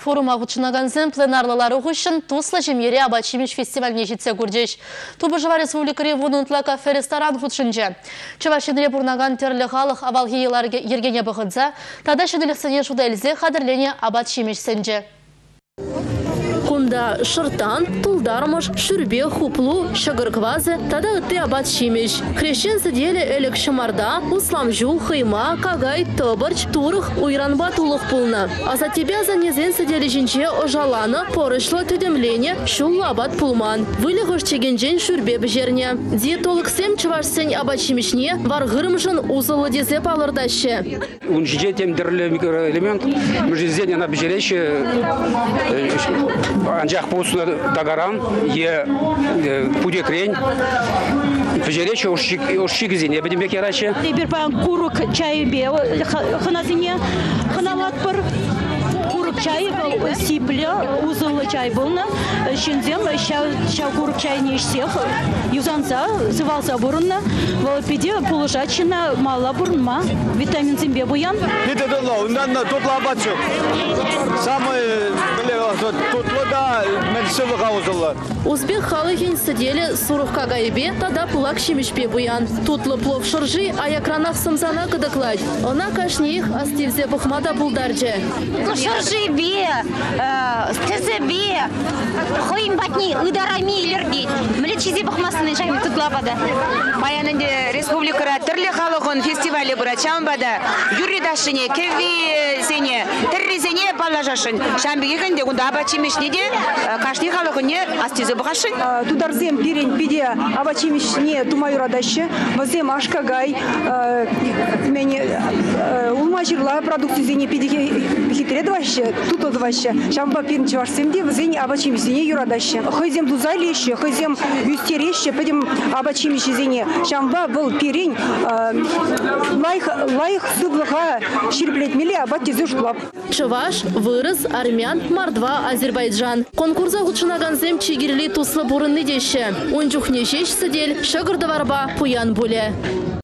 Форум ағытшынаганзен пленарлылары ғышын Туслы жемере Абачимиш фестивальне жетсе көрдеш. Тубыжыва республикаре вунунтлака ресторан ғытшынже. Чывашынре бұрнаган терлі халық авалғы еларге ергене бұғынза, тада шыдылықсыне жуда әлзе қадырлене Абачимиш сенже. Кунда шыртан, тулдармыш, шүрбе, хуплу, шагырквазы, тада үтті абат шимеш. Хрещен сіделі әлік шымарда, усламжу, хыйма, кагай, тыбырч, турых, уйранба тулық пулны. Аса тебя за незен сіделі жінче ожаланы, порышлы түдемлене, шулла абат пулман. Вылығыш чегенжен шүрбе бжерне. Диетолог-сем чывашсен абат шимешне, варғырымшын узылы дезеп алырдашы. Унжиде темдерлі микроэлемент, мүжізден ана бжереші анжақ болсына дағаран, пуде крень, бжереші ошшигізен, ебедім бек ярачы. Бір паян курок чайы бе, хыназыне, хыналат бір. Чай был сипле, узел чай был на, щензем, ща курок чай не всех, юзанца, зывался бурна, волопеде полужачина, мала бурнма, витамин цимбе буян. Это долго, надо тут лабачу. Самое, тут вода, медицина хаузала. Узбек халыхин сидели сурухка гайбе, тада пулак шимишпе буян. Тут лыплов шыржи, а якранах самзана кадыклать. Она кашних, астивзе бухмада булдарджи. Шыржи бе, стезе бе, хойм батни, ударами илерди. Млечизе бухмасыны жайми тут лабада. Баянынде республикара түрлі халығын фестивалі бұра чамбада. Юридашыне, кеви сене, тірри сене балажашын. Шамбеге гінде, онда абачимешнеде, кашни халығыне астезе бұғашын. Тударзем пирень пиде абачимешне тумайурадашы, вазем ашкагай, улмажырла продукцию зене пиде хитредваще, тутодваще. Шамба пирень чавашсемде, вазене абачимешне юрадашы. Хойзем дузайлище, хойзем юстереще, пойдем абачимеше зене. Шамба был пирень, лайх сыдлыға ширплетмели абат тезе жутлап. Чываш, вырыз, армян, мордва, Азербайджан. Конкурса ғутшынаганзем чигирли туслы бурынны деші. Ончухне шеш сідель, шығырды варба, пуян буле.